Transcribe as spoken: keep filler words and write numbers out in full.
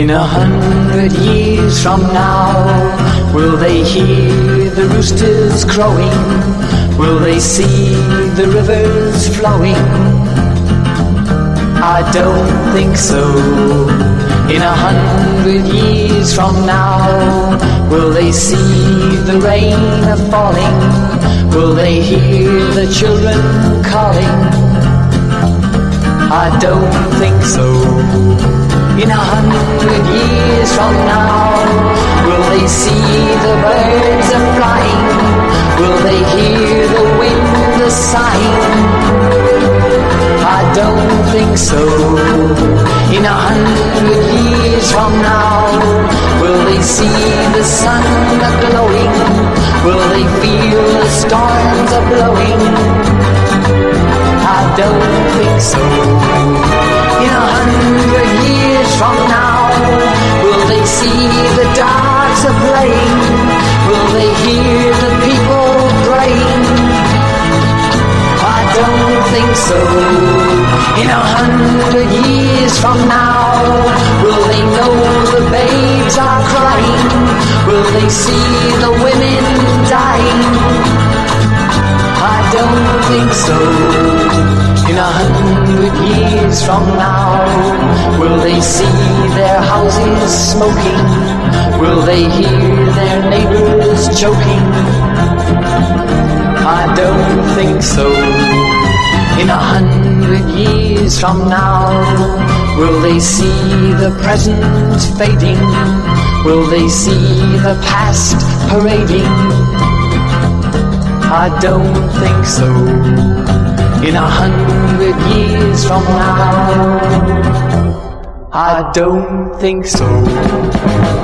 In a hundred years from now, will they hear the roosters crowing? Will they see the rivers flowing? I don't think so. In a hundred years from now, will they see the rain a-falling? Will they hear the children calling? I don't think so. In a hundred years from now, will they see the birds a-flying? Will they hear the wind a-sighing? I don't think so. In a hundred years from now, will they see the sun a-glowing? Will they feel the storms a-blowing? I don't think so. In a hundred years from now, will they see the dogs a-playing? Will they hear the people praying? I don't think so. In a hundred years from now, will they know the babes are crying? Will they see the women dying? I don't think so. In a hundred years from now, will they see their houses smoking? Will they hear their neighbors choking? I don't think so. In a hundred years from now, will they see the present fading? Will they see the past parading? I don't think so. In a hundred years from now, I don't think so.